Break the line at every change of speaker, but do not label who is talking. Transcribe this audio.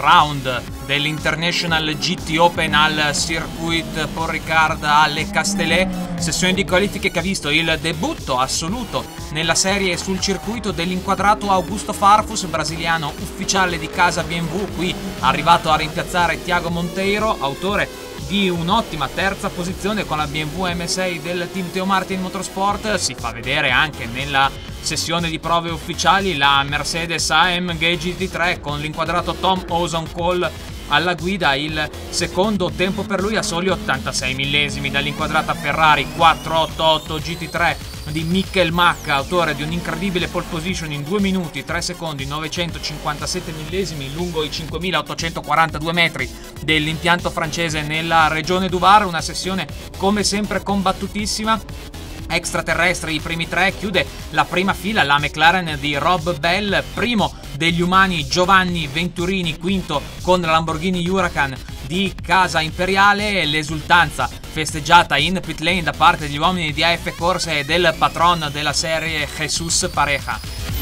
round dell'International GT Open al Circuit Paul Ricard alle Castellet, sessione di qualifiche che ha visto il debutto assoluto nella serie sul circuito dell'inquadrato Augusto Farfus, brasiliano ufficiale di casa BMW, qui arrivato a rimpiazzare Thiago Monteiro, autore di un'ottima terza posizione con la BMW M6 del team Theo Martin Motorsport. Si fa vedere anche nella sessione di prove ufficiali la Mercedes AMG GT3 con l'inquadrato Tom Ozon Cole alla guida. Il secondo tempo per lui a soli 86 millesimi dall'inquadrata Ferrari 488 GT3 di Michael Mack, autore di un'incredibile pole position in 2 minuti 3 secondi 957 millesimi lungo i 5842 metri dell'impianto francese nella regione du Var. Una sessione come sempre combattutissima. Extraterrestri i primi tre, chiude la prima fila la McLaren di Rob Bell, primo degli umani Giovanni Venturini, quinto con la Lamborghini Huracan di Casa Imperiale. L'esultanza festeggiata in pit lane da parte degli uomini di AF Corse e del patron della serie Jesus Pareja.